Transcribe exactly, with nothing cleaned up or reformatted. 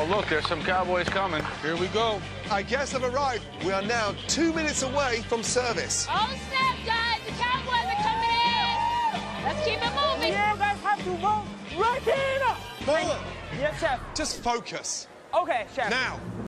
Oh, look, there's some cowboys coming. Here we go. Our guests have arrived. We are now two minutes away from service. Oh, snap, guys. The cowboys are coming in. Let's keep it moving. You guys have to vote right here. Bowen, Yes, chef. just focus. Okay, chef. Now.